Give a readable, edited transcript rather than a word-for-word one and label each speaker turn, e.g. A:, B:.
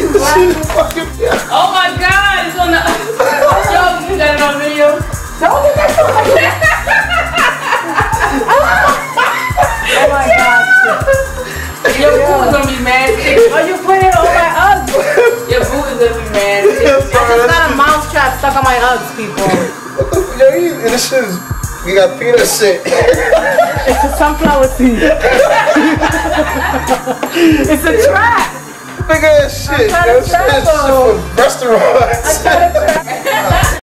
A: Oh my God, it's on the. Yo, you got it on video? Don't get that on Oh my God. Your boo is gonna be mad. Oh, you put it on my Uggs. Your boo is gonna be mad. I just got a mouse trap stuck on my Uggs, people.
B: Yo, this shit is. We got peanut shit.
A: It's a sunflower seed. It's a trap.
B: Big ass shit. Yo, shit for restaurants.
A: I got a trap.